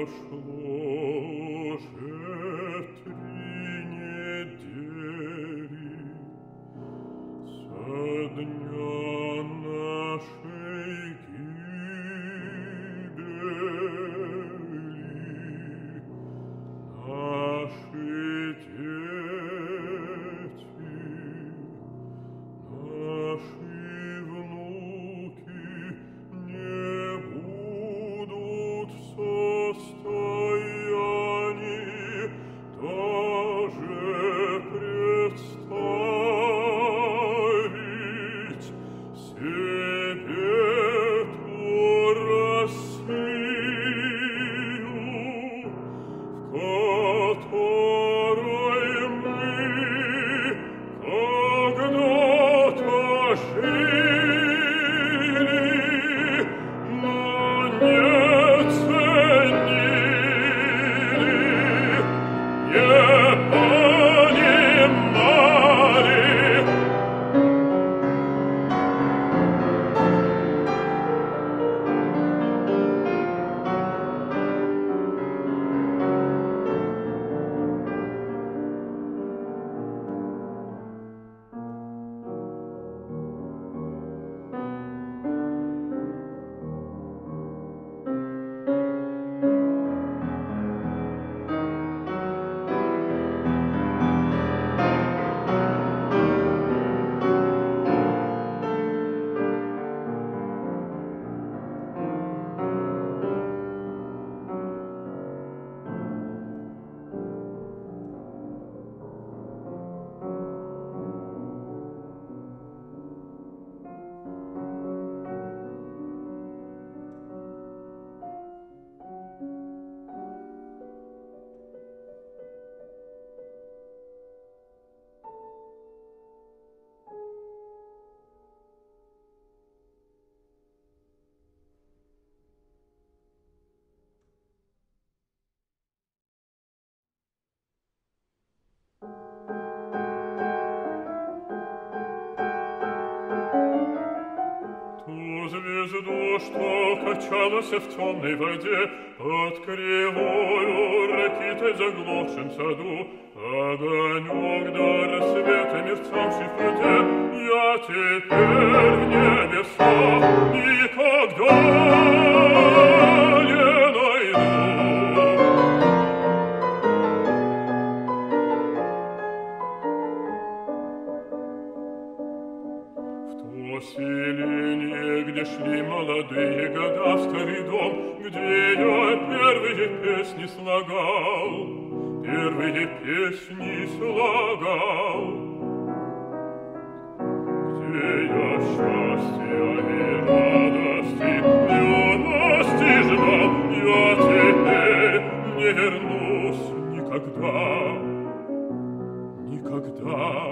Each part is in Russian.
звезду, что качалась в темной воде под кривою ракитой в заглохшем саду. Огонек до рассвета мерцавший в пруде, я теперь в небесах никогда не найду. В то селение, где шли молодые года, в старый дом, где я первые песни слагал, первые песни слагал, где я счастья и радости, юности ждал, я теперь не вернусь никогда, никогда.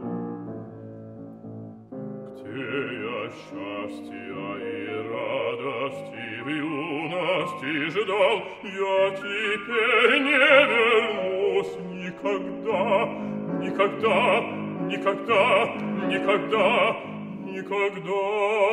Где я счастья и радости в юности ждал, я теперь не вернусь никогда, никогда, никогда, никогда, никогда.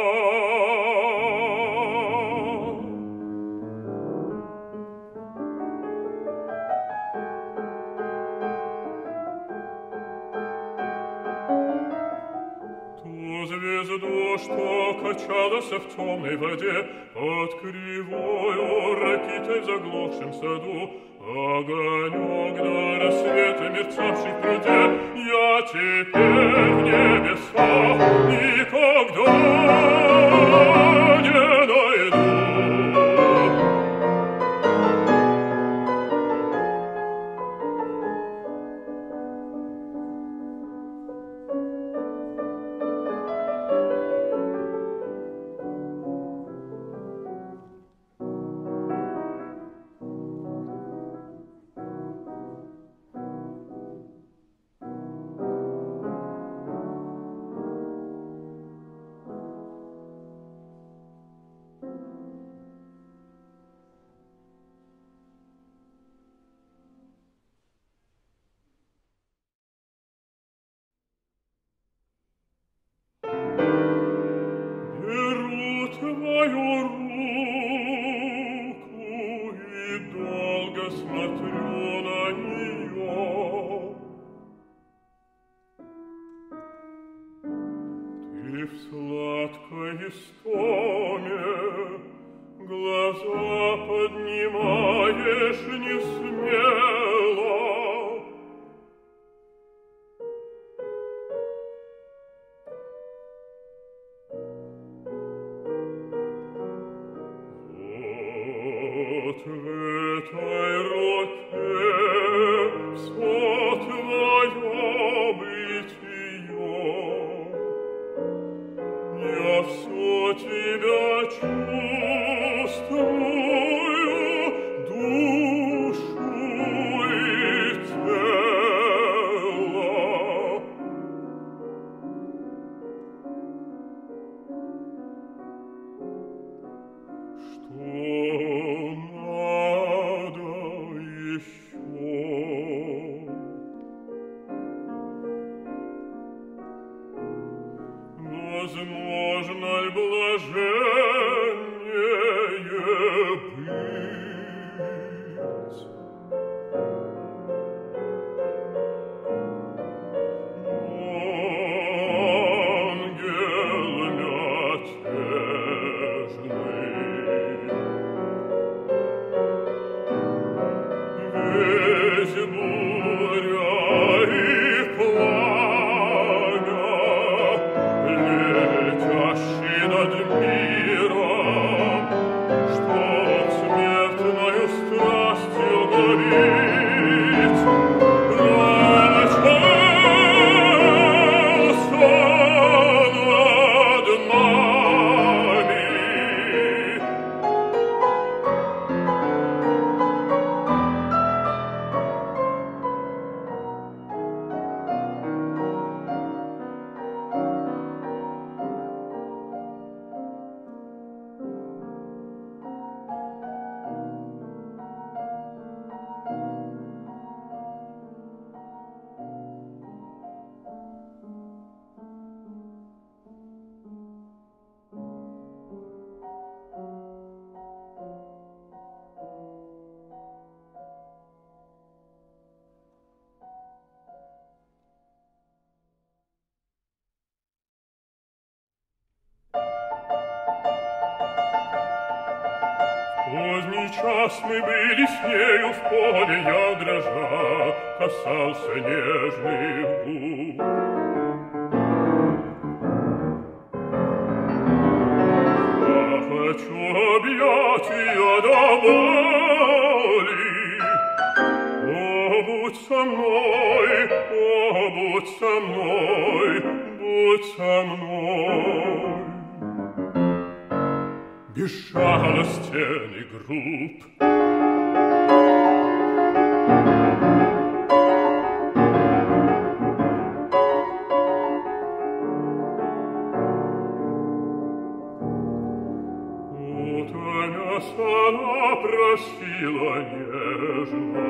Звезду, что качалась в темной воде под кривою ракитой в заглохшем саду, огонек до рассвета мерцавший в пруде, я теперь в небесах никогда не найду. истоме, глаза поднимаешь не смело. Вот в этой руке все твое бытие, я все тебя чувствую, душу и тело. Что надо еще? Возможно ли блаженнее быть? Ангел мятежный, весь буря и пламя, летящий над миром, чтоб смертною страстью гореть, промчался над нами. Поздний час мы были с нею в поле, я дрожа касался нежных губ. Я хочу объять ее до боли. О, будь со мной, будь со мной, будь со мной. Безжалостен и груб. Утомясь, она просила нежно: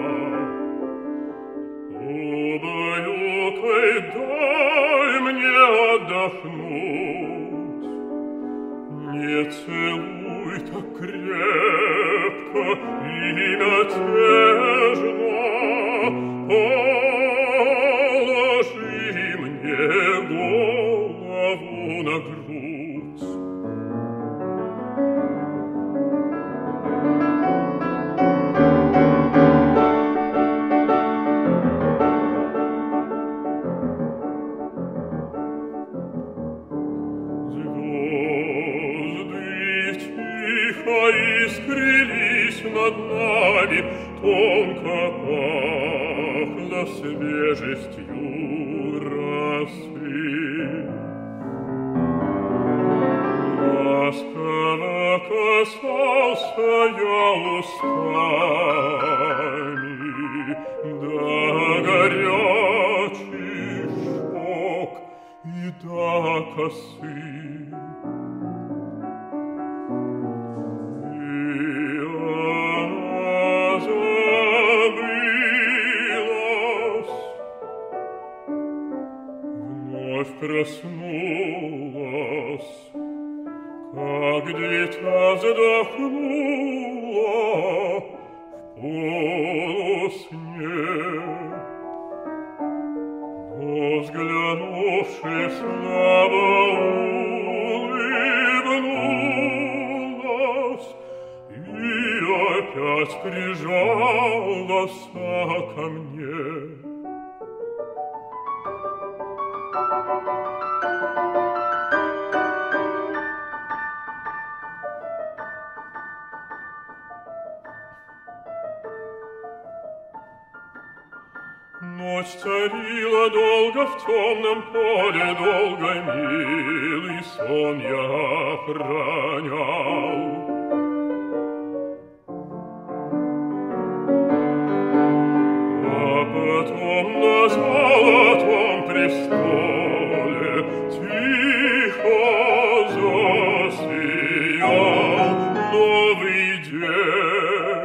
убаюкай, дай мне отдохнуть. Не целуй так крепко и мятежно, положи мне голову на грудь. Искрились над нами, тонко пахло свежестью росы. Ласково касался я устами до горячих щек и до косы. Проснулась, как дитя вздохнула в полусне, но, взглянувши, слабо улыбнулась. опять прижалась ко мне. Ночь царила долго в темном поле, долго милый сон я охранял. А потом на золотом престоле тихо засиял новый день.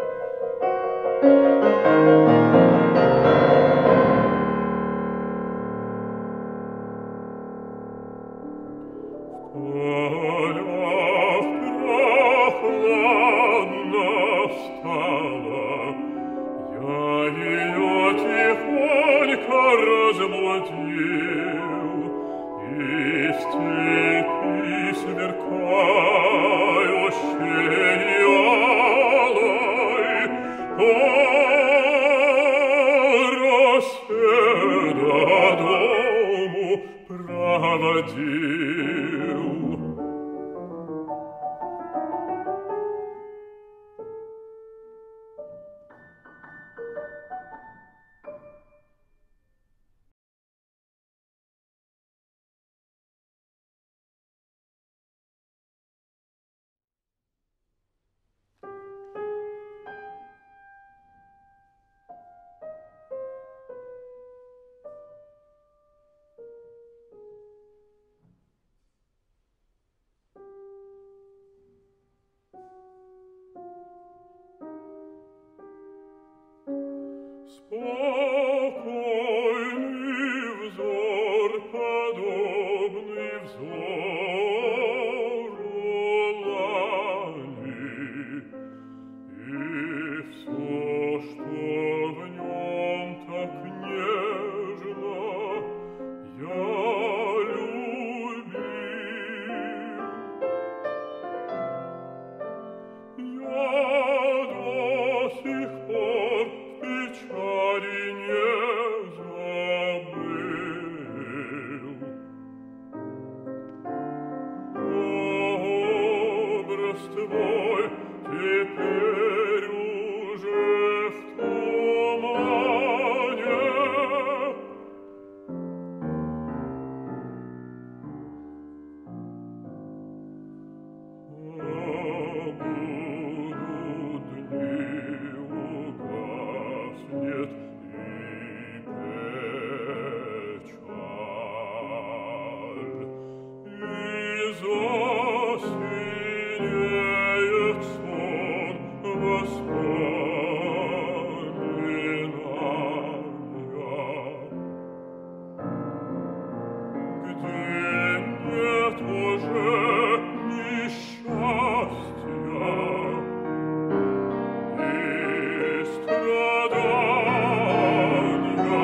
Спокойный взор, подобный взору лани, и все, что в нем так нежно я любил. Я до сих пор печали не забыл. Образ твой теперь уже в тумане. Будут дни, угаснет и печаль, и засинеет сон воспоминания, где нет уже несчастья и страдания.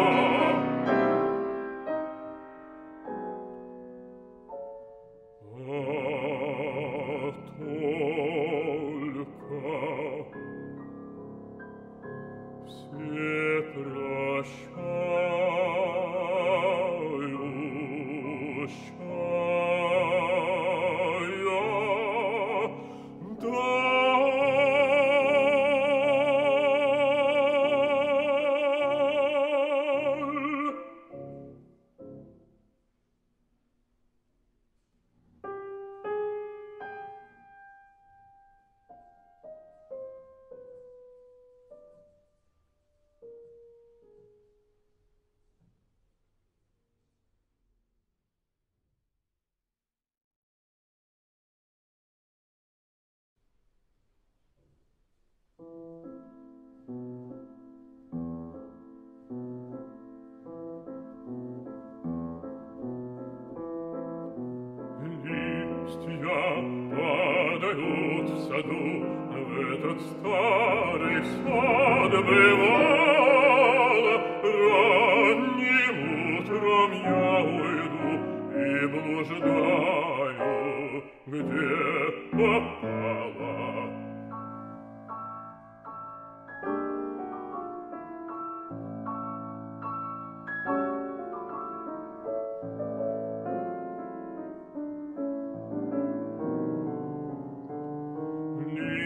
Только все Листья падают в саду, в этот старый сад бывало. Ранним утром я уйду и блуждаю, где попало.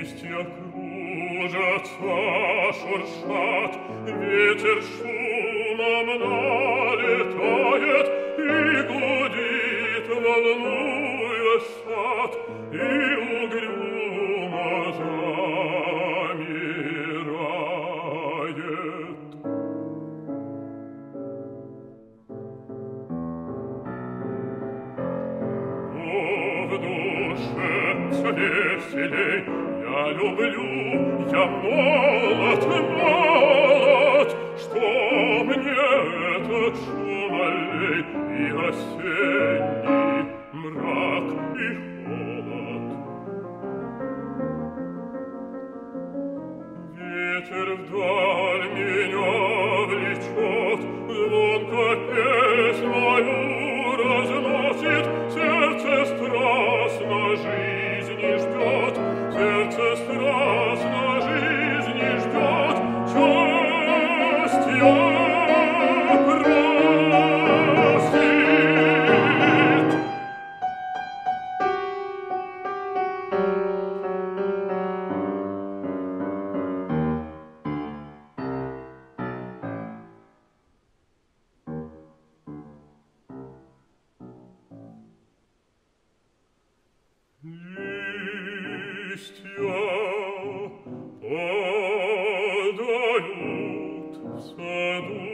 Листья кружатся, шуршат, ветер шумом налетает и гудит, волнуя сад, и угрюмо замирает. В душе все веселей, я люблю, я молод, молод, что мне этот шум аллей и осенний мрак и холод. Ветер вдаль меня влечет, звонко песнь мою разносит, сердце страстно жизни ждет, сердце страстно жизни ждет, счастья просит. Листья падают в саду,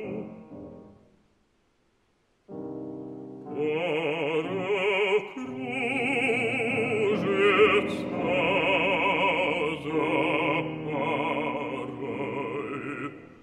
пара кружится за парой,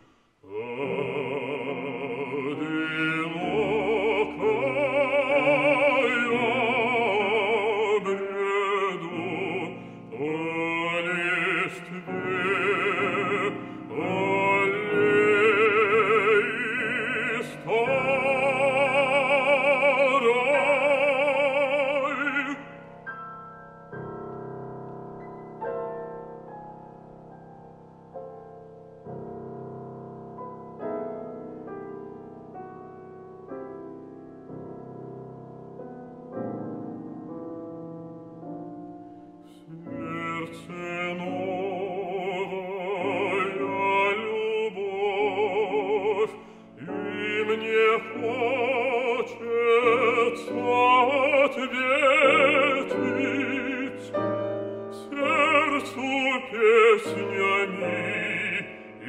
ответить сердцу песнями и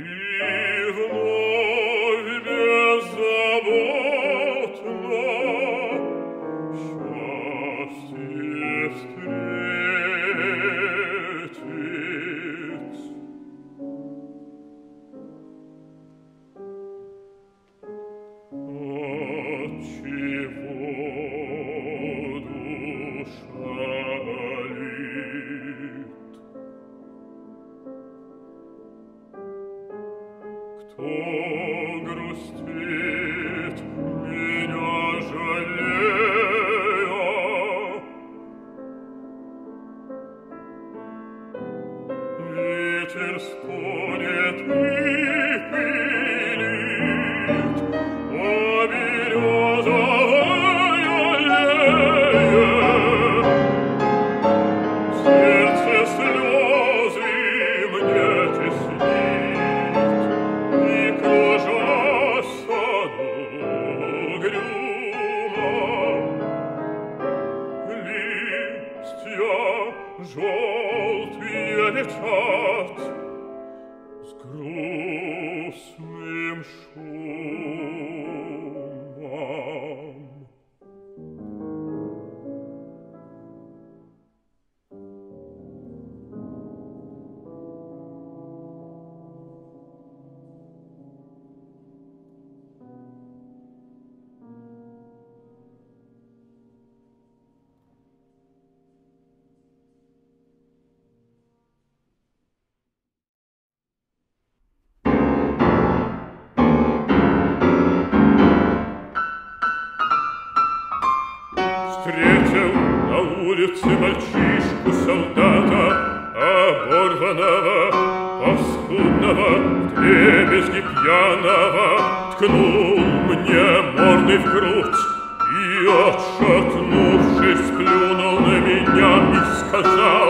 вновь беззаботно счастье встретить. Кто грустит, меня жалея, ветер стонет и пылит по березовой аллее. Сердце слезы мне теснит, желтые летят с грустным шумом. Встретил на улице мальчишку-солдата, оборванного, паскудного, вдребезги пьяного, ткнул мне мордой в грудь и, отшатнувшись, плюнул на меня и сказал: